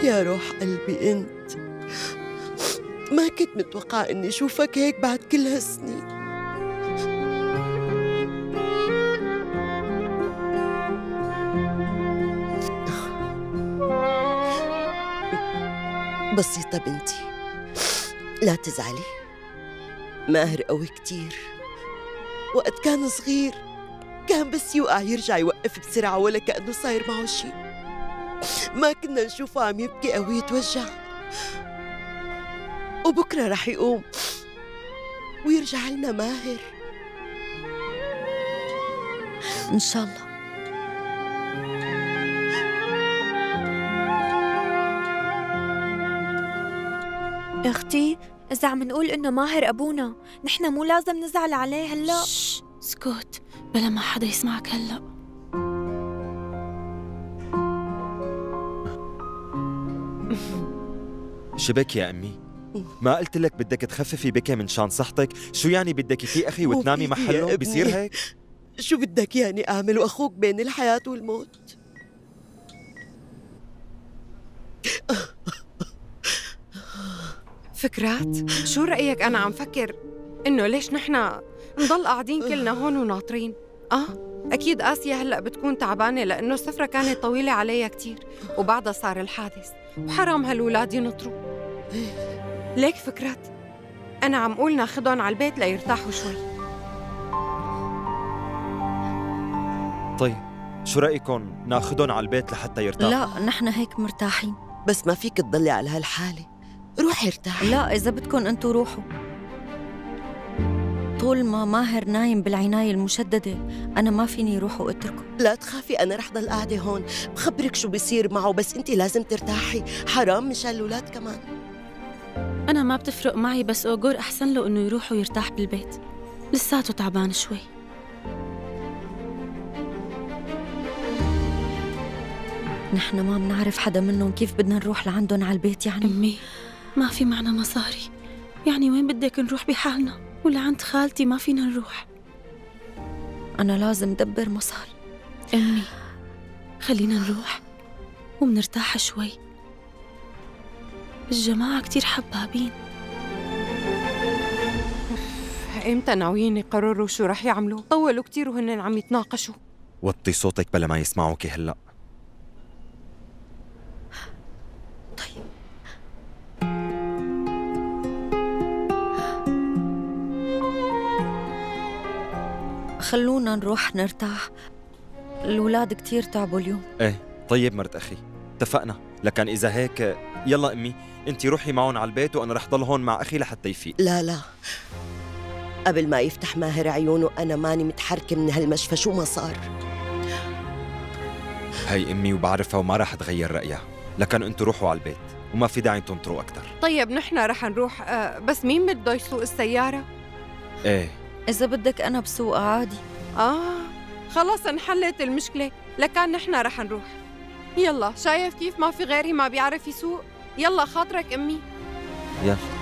يا روح قلبي انت، ما كنت متوقعة اني اشوفك هيك بعد كل هالسنين. بسيطة بنتي، لا تزعلي. ماهر قوي كتير، وقت كان صغير كان بس يوقع يرجع يوقف بسرعة ولا كأنه صاير معه شي. ما كنا نشوفه عم يبكي أو يتوجع. وبكرة رح يقوم ويرجع لنا ماهر إن شاء الله. اختي، إذا عم نقول إنه ماهر أبونا، نحن مو لازم نزعل عليه هلا. اسكت بلا ما حدا يسمعك هلا. شبك يا أمي؟ ما قلت لك بدك تخففي بكي من شان صحتك؟ شو يعني بدك في أخي وتنامي محله؟ بصير هيك؟ شو بدك يعني أعمل وأخوك بين الحياة والموت؟ فكرات، شو رأيك؟ أنا عم فكر إنه ليش نحنا نضل قاعدين كلنا هون وناطرين؟ أكيد آسيا هلأ بتكون تعبانة لأنه السفرة كانت طويلة عليها كتير، وبعدها صار الحادث، وحرام هالولاد ينطروا. ليك فكرات، أنا عم قول ناخدهم على البيت ليرتاحوا شوي. طيب شو رأيكم ناخدهم على البيت لحتى يرتاحوا؟ لا نحن هيك مرتاحين. بس ما فيك تضلي على هالحالة، روحي ارتاحي. لا إذا بدكم أنتوا روحوا. طول ما ماهر نايم بالعناية المشددة أنا ما فيني روح وأتركه. لا تخافي، أنا رح ضل قاعدة هون بخبرك شو بيصير معه، بس أنت لازم ترتاحي، حرام مشان الأولاد كمان. أنا ما بتفرق معي، بس أوغور أحسن له إنه يروح ويرتاح بالبيت، لساته تعبان شوي. نحن ما بنعرف حدا منهم، كيف بدنا نروح لعندهم على البيت يعني؟ أمي ما في معنا مصاري، يعني وين بدك نروح بحالنا؟ ولا عند خالتي ما فينا نروح. أنا لازم دبر مصاري. أمي خلينا نروح ومنرتاح شوي، الجماعة كتير حبابين. إمتى ناويين يقرروا شو رح يعملوا؟ طولوا كتير وهن عم يتناقشوا. وطي صوتك بلا ما يسمعوك هلأ. طيب خلونا نروح نرتاح، الولاد كتير تعبوا اليوم. ايه طيب مرت أخي، اتفقنا. لكن إذا هيك يلا أمي، أنت روحي معهم على البيت وأنا رح ضل هون مع أخي لحتى يفيق. لا قبل ما يفتح ماهر عيونه أنا ماني متحركة من هالمشفى شو ما صار. هاي أمي وبعرفها وما رح تغير رأيها، لكن أنتوا روحوا على البيت وما في داعي تنطروا أكتر. طيب نحن رح نروح، بس مين بده يسوق السيارة؟ ايه إذا بدك أنا بسوق عادي. خلص انحلت المشكلة، لكن نحن رح نروح. يلا، شايف كيف ما في غيري ما بيعرف يسوق؟ يلا خاطرك أمي. يلا.